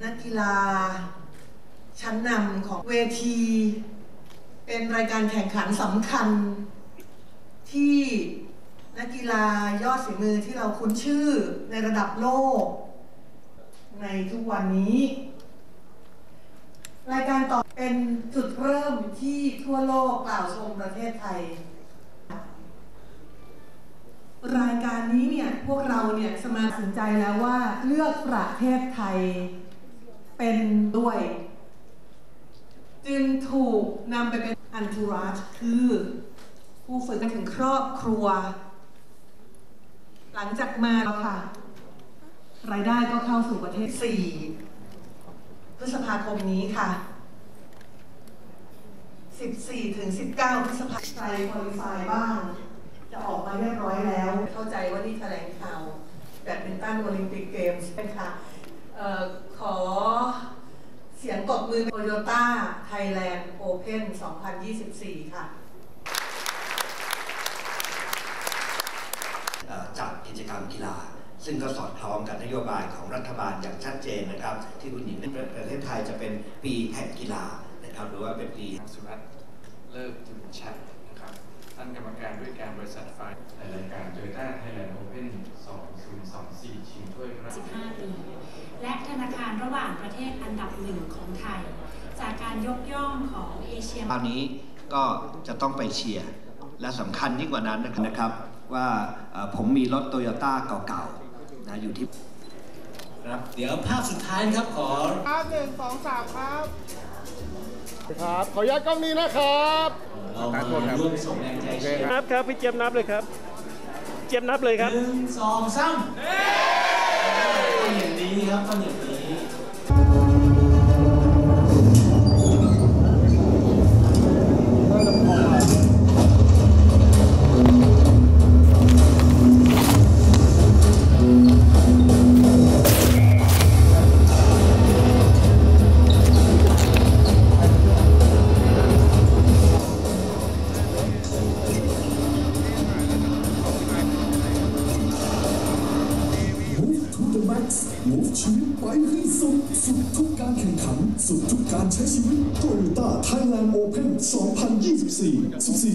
นักกีฬาชั้นนำของเวทีเป็นรายการแข่งขันสำคัญที่นักกีฬายอดฝีมือที่เราคุ้นชื่อในระดับโลกในทุกวันนี้รายการต่อเป็นจุดเริ่มที่ทั่วโลกกล่าวชมประเทศไทยรายการนี้เนี่ยพวกเราเนี่ยสมาตัดสินใจแล้วว่าเลือกประเทศไทยเป็นด้วยจึงถูกนำไปเป็นอันทูราจคือผู้ฝึกถึงครอบครัวหลังจากมาแล้วค่ะรายได้ก็เข้าสู่ประเทศ4 พฤษภาคมนี้ค่ะ14 ถึง 19 พฤษภาคมไทยควอลิฟายบ้างจะออกมาเรียบร้อยแล้วเข้าใจว่านี่แถลงข่าวแบดมินตันโอลิมปิกเกมส์ใช่ไหมคะขอเสียงตบมือ Toyota Thailand Open 2024 ค่ะจัดกิจกรรมกีฬาซึ่งก็สอดคล้องกับนโยบายของรัฐบาลอย่างชัดเจนนะครับที่คุณหญิงในประเทศไทยจะเป็นปีแห่งกีฬานะครับหรือว่าเป็นปีสุรัตน์เลิกจุนชัดนะครับท่านกรรมการด้วยการบริษัทไฟในรายการ Toyota Thailand Open 2024 ชิงถ้วยพระราชทาน 15 ปีและธนาคารระหว่างประเทศอันดับ1ของไทยจากการยกย่องของเอเชียคราวนี้ก็จะต้องไปเชียร์และสำคัญยิ่งกว่านั้นนะครับว่าผมมีรถโตโยต้าเก่าๆนะอยู่ที่ครับเดี๋ยวภาพสุดท้ายนะครับขอครับ1 2 3ครับครับขออนุญาตกล้องนี้นะครับเรามาร่วมส่งแรงใจเชียร์ครับพี่เจี๊ยบนับเลยครับเจี๊ยบนับเลยครับ 1 2 3ต้องอย่างนี้ครับต้องอย่างนี้ Move ชีวิตไปให้สุดทุกการแข่งขันสุดทุกการใช้ชีวิต Toyota Thailand Open 2024